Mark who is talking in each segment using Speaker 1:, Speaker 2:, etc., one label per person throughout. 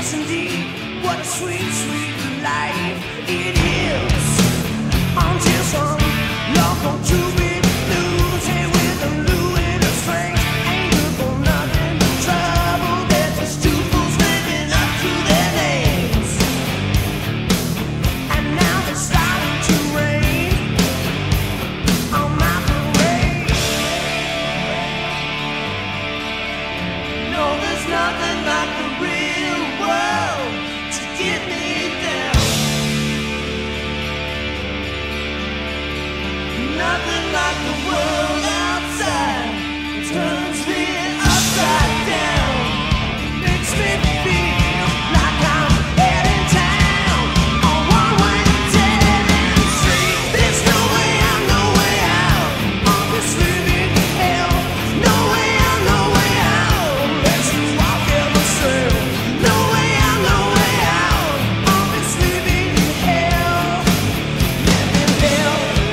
Speaker 1: Yes, indeed, what a sweet, sweet life it is. Until some local tribute losing with a Lou in a strength. Ain't good for nothing, trouble. There's just two fools living up to their names. And now it's starting to rain on my parade. No, there's nothing like the real world to get me down. Nothing like the world outside turns me upside down. Makes me feel like I'm heading town on one-way dead-end street. There's no way out, no way out of this living hell. No way out, no way out unless you walk ever straight. No way out, no way out of this living hell. Living hell.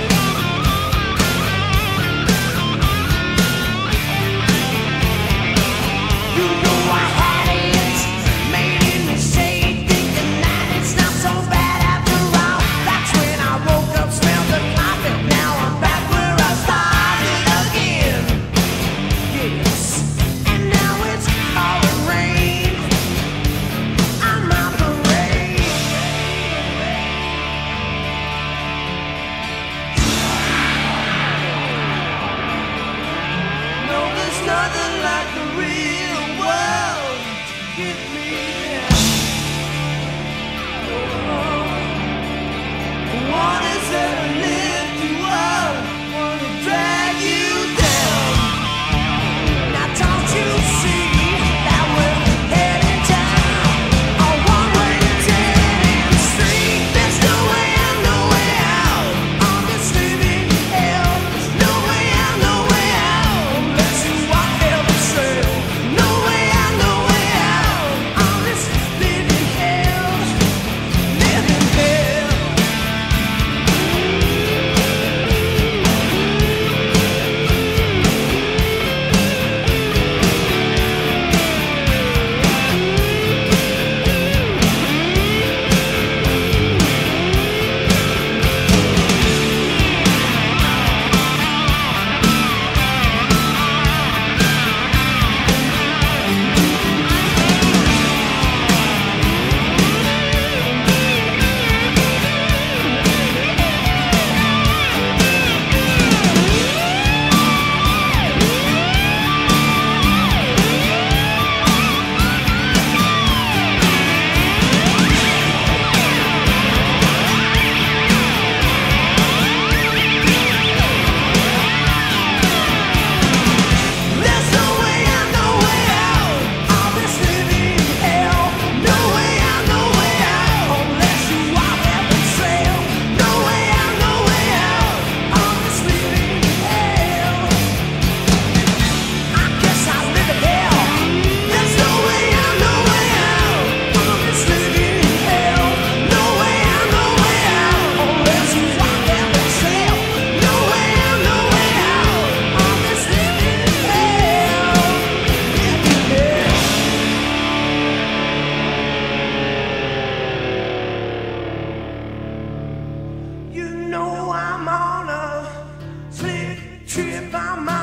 Speaker 1: You know I had it, made a mistake, thinking that it's not so bad after all. That's when I woke up, smelled the coffee. Now I'm back where I started again. Yes, and now it's pouring rain on my parade. No, there's nothing like the real world to get me down. What is there to lift you up, wanna drag you down? Now don't you see that we're heading down a one-way dead-end street? There's no way out, no way out of this living hell. There's no way out, no way out unless you walk ever straight. No way out, no way out of this living hell. Living hell. There's no way out, no way out of this living hell. No way out, no way out unless you walk every trail. No way out, no way out of this living hell. I guess I'll live in hell. There's no way out, no way out of this living hell. No way out, no way out unless you walk every trail. No way out, no way out of this living hell. Living hell. You know I'm on a slick trip. I'm